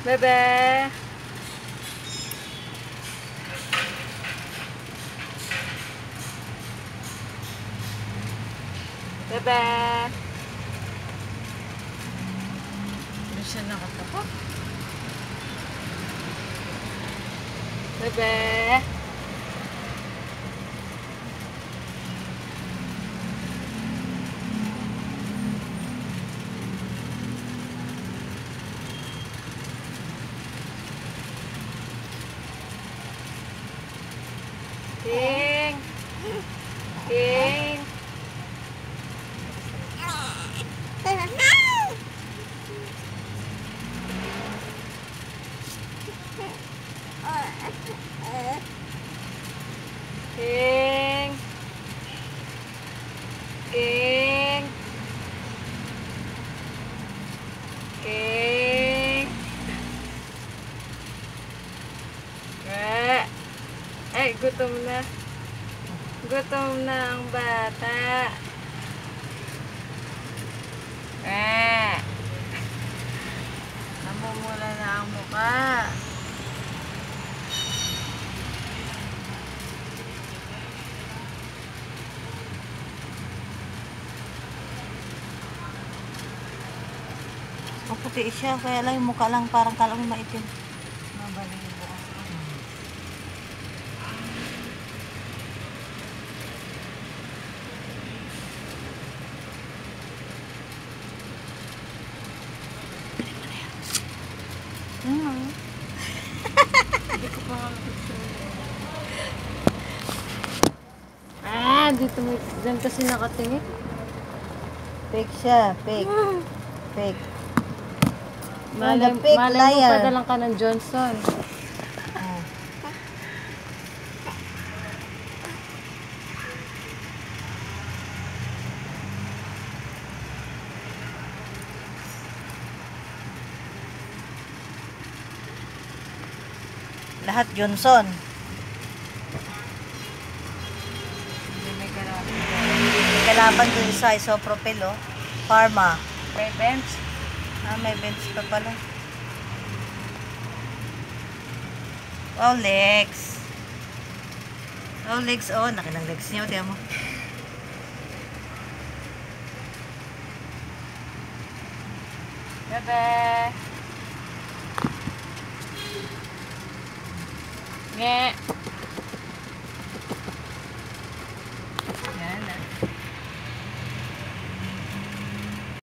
Bebe. Bebe. Hindi siya nakatapak. Bebe. King. King. King. King. King. Ay, gutom na. Gutom na ang bata. Namumula na ang mukha. Puti siya, kaya lang yung mukha lang parang kalang maitim. Mabalibo. Hindi ko pa nga dito mo. Diyan kasi nakatingin. Fake siya, fake. Fake. Malay mo padalang ka ng Johnson. Lahat Johnson. May kalaban. May kalaban dun sa isopropyl, oh. Pharma. May bench. May bench pa pala. Oh, legs. Oh, legs. Oh, nakilang legs niya. Diyan mo. Bebe. Nge.